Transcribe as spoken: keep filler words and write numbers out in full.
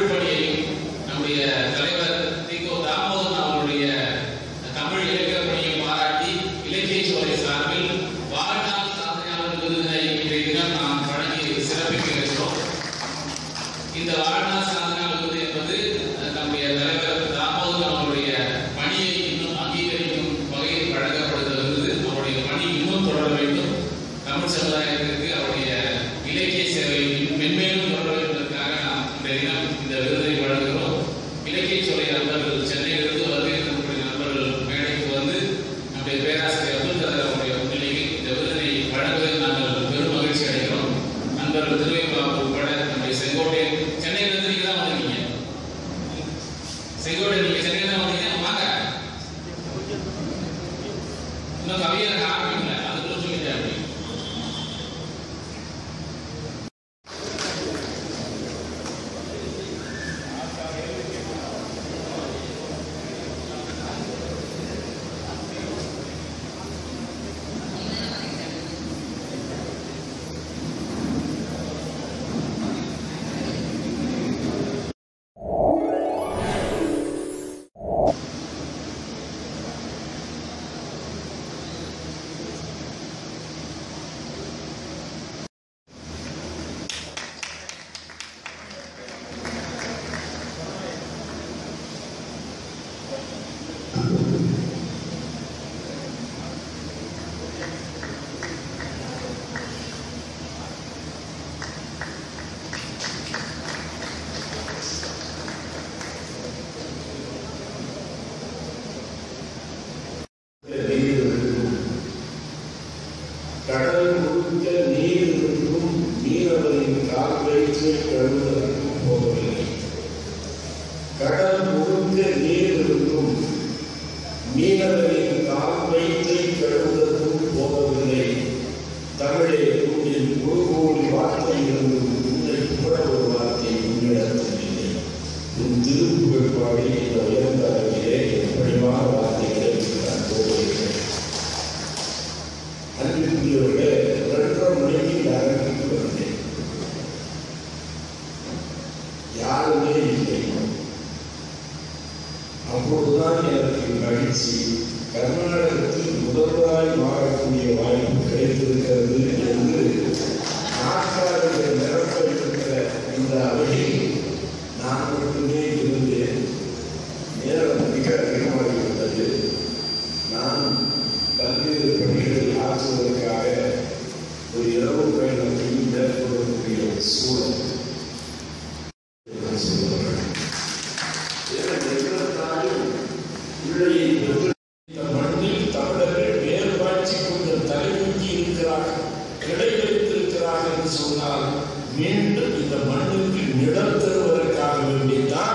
தமிழ் பணியையும் நம்முடைய தலைவர் திகோ தாமோதரன் அவருடைய தமிழ் இலக்கிய பணியை பாராட்டி இலக்கிய சோலை சார்பில் வாழ்நாள் சாதனையாளர் விருதினை இன்றைய தினம் நாம் வழங்கி சிறப்பிக்க இருக்கிறோம். இந்த வாழ்நாள் சாதனையாளர் விருது என்பது நம்முடைய தலைவர் தாமோதரன் அவருடைய பணியை இன்னும் அங்கீகரிக்கும் வகையில் வழங்கப்படுகிற விருது. அவருடைய பணி இன்னும் தொடர வேண்டும், தமிழ் சமுதாயத்திற்கு அவருடைய இலக்கிய சேவை மென்மேலும் தொடர வேண்டுவதற்காக நாம் இந்த தினம் இந்த விருதை வழங்குகிறோம். இலக்கிய சோலை நண்பர்கள் சென்னையிலிருந்து வருகை நம்முடைய நண்பர்கள் மேடைக்கு வந்து நம்முடைய பேராசிரியர் அப்துல் கதர் அவருடைய முன்னிலையில் இந்த விருதினை வழங்குவதில் நாங்கள் பெரும் மகிழ்ச்சி அடைகிறோம். நண்பர்கள் திருவைபாபு உட்பட நம்முடைய செங்கோட்டை சென்னையிலிருந்து நீங்க தான் வந்திருக்கீங்க. செங்கோட்டை நீங்க சென்னையில தான் வந்தீங்க, வாங்க. இன்னும் கவியர் ஆரம்பிக்கல, அதுக்குள்ள சொல்லிட்டேன். அப்படி கடல் முழுக்க நீர் இருக்கும், மீனவரின் கால் வயிற்றை கழுவதற்கும் போகவில்லை. கடல் முழுக்க நீர் இருக்கும், மீனவரின் கால் வயிற்றை கழுவதற்கும் போகவில்லை. தமிழே, உன்னில் ஒரு கோடி வார்த்தை இருந்தும் உன்னை கூட ஒரு வார்த்தை உன்னிடத்தில்லை. உன் திருப்புகழ் பாடி இந்த உயர்ந்த அளவிலே எப்படிமான வார்த்தைகளை நான் போகிறேன். அன்பிற்குரியவர்களே, ரெண்டரை மணிக்கு அரங்குக்கு வந்தேன். யாருமே இல்லை. அப்பொழுதுதான் எனக்கு மகிழ்ச்சி, கர்நாடகத்தில் முதல்வராய் மாறக்கூடிய வாய்ப்பு கிடைத்திருக்கிறது என்று நாற்காலிகள் நிரப்பப்பட்டிருக்கிற இந்த அவையில் நான் மட்டுமே இருந்தேன். நேரம் மிக அதிகமாகிவிட்டது. நான் பல்வேறு பணிகளை ஆற்றுவதற்காக ஒரு இரவு பயணத்தை மேற்கொள்ளக்கூடிய சூழல் இந்த மண்ணில் தமிழர்கள் வேறுபாட்சி கொஞ்சம் தலைமுக்கி இருக்கிறார்கள், கிடைத்திருக்கிறார்கள் என்று சொன்னால் மீண்டும் இந்த மண்ணுக்கு நிலம் தருவதற்காக வேண்டித்தான்